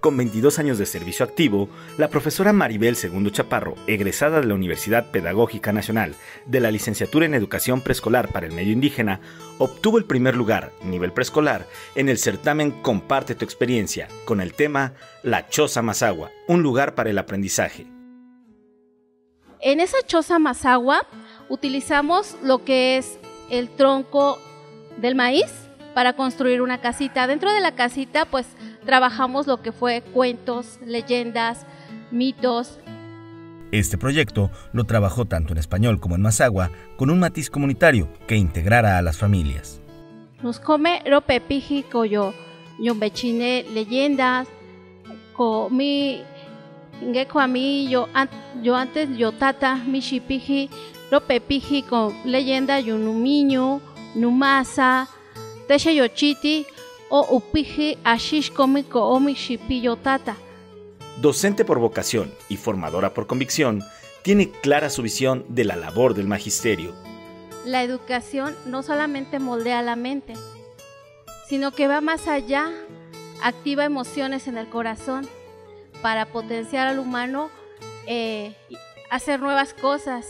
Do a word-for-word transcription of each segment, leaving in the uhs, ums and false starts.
Con veintidós años de servicio activo, la profesora Maribel Segundo Chaparro, egresada de la Universidad Pedagógica Nacional de la Licenciatura en Educación Preescolar para el Medio Indígena, obtuvo el primer lugar, nivel preescolar, en el certamen Comparte tu experiencia, con el tema La Choza Mazahua, un lugar para el aprendizaje. En esa choza mazahua utilizamos lo que es el tronco del maíz para construir una casita. Dentro de la casita, pues, trabajamos lo que fue cuentos, leyendas, mitos. Este proyecto lo trabajó tanto en español como en mazahua, con un matiz comunitario que integrara a las familias. Nos come rope piji coyo, yombechine leyendas, comi, ingeko a mí, yo, yo antes yo tata, mi shipiji, rope piji con leyenda yunumiño, numasa, teche yochiti, o upiji ashish komiko omi shipillo tata. Docente por vocación y formadora por convicción, tiene clara su visión de la labor del magisterio. La educación no solamente moldea la mente, sino que va más allá, activa emociones en el corazón para potenciar al humano, eh, hacer nuevas cosas.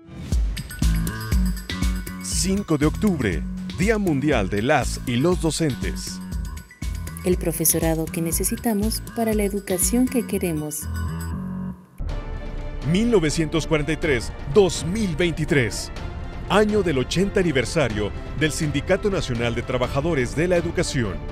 cinco de octubre, Día Mundial de las y los Docentes. El profesorado que necesitamos para la educación que queremos. mil novecientos cuarenta y tres a dos mil veintitrés. Año del ochenta aniversario del Sindicato Nacional de Trabajadores de la Educación.